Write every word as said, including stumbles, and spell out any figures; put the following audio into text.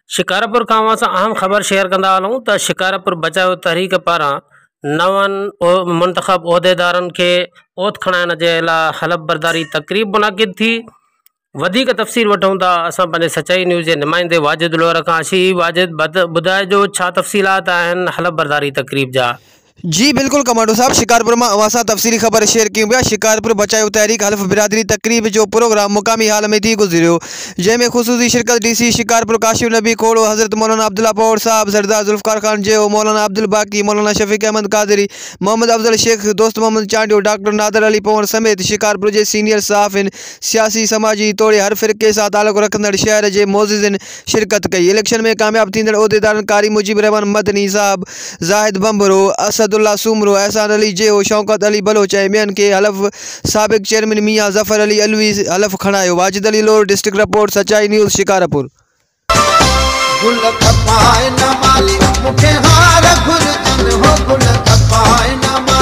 शिकारपुर खां असां अहम ख़बर शेयर कंदा हलूं त शिकारपुर बचाव तहरीक पारां नवन मुंतखब उहदेदारनि खे ओथ खणाइण जे लाइ हलफ़ बरदारी तकरीब मुनाकिद थी। वधीक तफ़सील वठूं था असां पंहिंजे सचाई न्यूज़ जे नुमाइंदे वाजिद उलवर खां। अशी वाजिद ॿुधाइजो छा तफ़सीलात आहिनि हलफ़ बरदारी तकरीब जा। जी बिल्कुल कमांडो साहब, शिकारपुर में अवां सां तफ़सीली ख़बर शेयर कयूं पिया। शिकारपुर बचाओ तहरीक हल्फ बिरादरी तकरीब जो प्रोग्राम मुकामी हाल में थी गुजरियो, जैमें खुसूसी शिरकत डीसी शिकारपुर काशिफ नबी खोड़ो, हज़रत मौलाना अब्दुल्ला पौड़ साहब, सरदार जुल्फ़कार खान जेओ, मौलाना अब्दुल बाकी, मौलाना शफीक अहमद कादरी, मोहम्मद अफजल शेख, दोस्त मोहम्मद चांडियो, डॉक्टर नादर अली पवन समेत शिकारपुर के सीनियर सहाफ़िन, सियासी समाजी तौर हर फ़िरके से ताल्लुक़ रखंदड़ शहर के मोअज़्ज़िज़िन शिरकत कई। इलेक्शन में कामयाब थींदड़ उहदेदारनि कारी मुजीब रहमान मदनी साहब, ज़ाहिद बम्बरो, असदुल्ला सुमरो, एहसान अली जेओ, शौकत अली बलोच ऐं ॿियनि खे हलफ़ साबिक़ चेयरमैन मियां ज़फ़र अली अलवी हलफ़ खणायो। Wajid Ali Lore, district report, Sachai News, Shikarpur. गुल खपाए न माली मुखे हार घुर हो गुल खपाए न